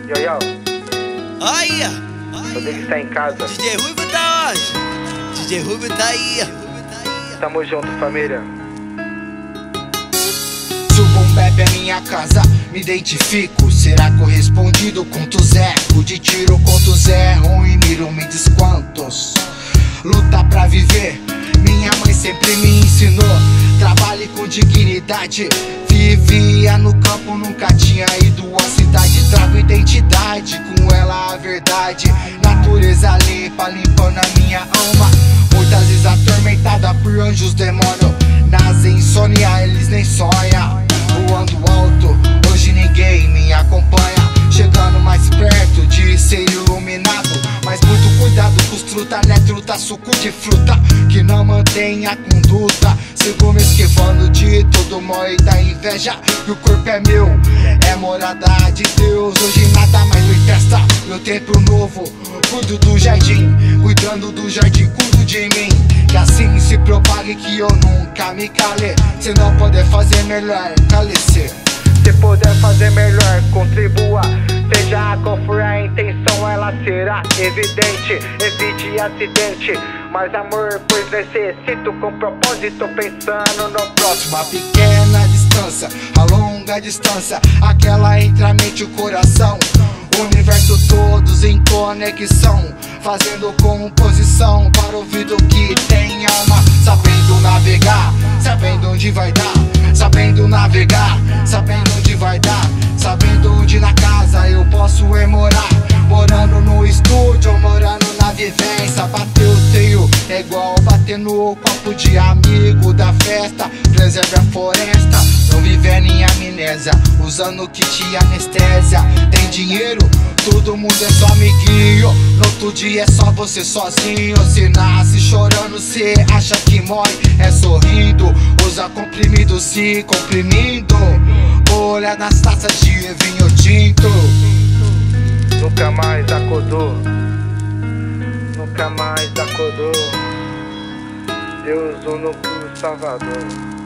Yo, yo, Aí, Rodrigo está em casa. DJ Ruivo tá onde? DJ Ruivo tá aí. Tamo junto, família. Se o boom bap é minha casa, me identifico. Será correspondido com tu Zé? O de tiro contra o Zé, ruim, miro, me diz quantos. Luta pra viver, minha mãe sempre me ensinou. Trabalhe com dignidade. Vivia no campo, nunca tinha ido à cidade. Trago identidade, com ela a verdade. Natureza limpa, limpando a minha alma. Muitas vezes atormentada por anjos, demônio. Nas insônia, eles nem sonham. Voando alto, hoje ninguém me acompanha. Chegando mais perto de ser iluminado. Mas muito cuidado com os truta, né? Truta, suco de fruta que não mantém a conduta. Sigo me esquivando de todo mal e da inveja. E o corpo é meu, é morada de Deus. Hoje nada mais me testa, meu tempo novo. Cuido do jardim, cuidando do jardim, cuido de mim. Que assim se propague, que eu nunca me cale. Se não puder fazer melhor, cale-se. Se puder fazer melhor, contribua. Seja qual for a intenção, ela será evidente. Evite acidente, mais amor, pois necessito com propósito, pensando no próximo. Uma pequena distância, a longa distância, aquela entre a mente e o coração. O universo todos em conexão, fazendo composição para o ouvido que tem alma. Sabendo navegar, sabendo onde vai dar. Sabendo navegar, sabendo onde vai dar. Sabendo onde na casa eu posso morar. Morando no estúdio, morando na vivência. Bater o teio é igual bater no copo de amigo da festa. Preserve a floresta, não viver em amnésia, usando kit anestésia. Tem dinheiro, todo mundo é só amiguinho. No outro dia é só você sozinho. Se nasce chorando, cê acha que morre é sorrindo. Usa comprimido se comprimindo. Olha nas taças de vinho tinto. Nunca mais acordou, nunca mais acordou. Deus único Salvador.